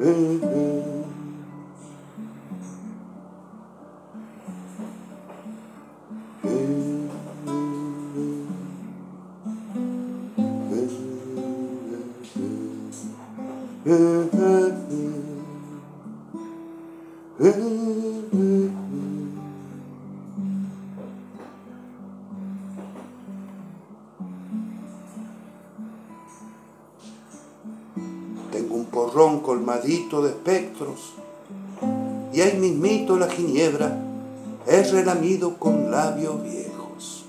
Tengo un porrón colmadito de espectros, y ahí mismito la ginebra es relamido con labios viejos.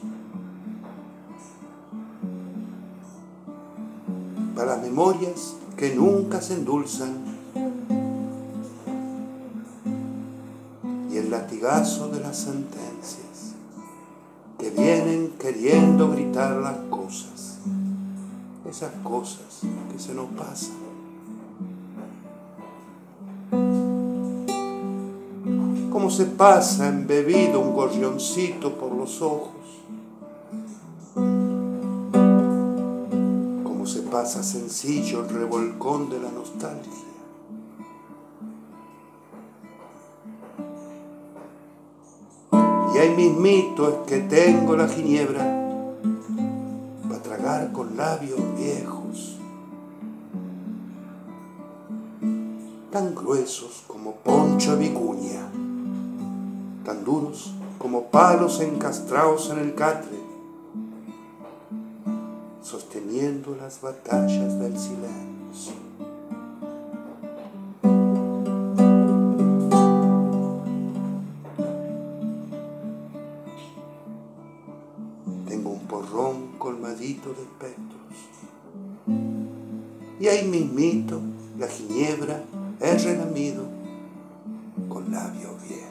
Para las memorias que nunca se endulzan, y el latigazo de las sentencias que vienen queriendo gritar las cosas, esas cosas que se nos pasan. Cómo se pasa embebido un gorrioncito por los ojos, cómo se pasa sencillo el revolcón de la nostalgia. Y ahí mismito es que tengo la ginebra para tragar con labios viejos, tan gruesos como poncho de vicuña, tan duros como palos encastrados en el catre, sosteniendo las batallas del silencio. Tengo un porrón colmadito de espectros, y ahí mismito la ginebra es relamido con labios viejos.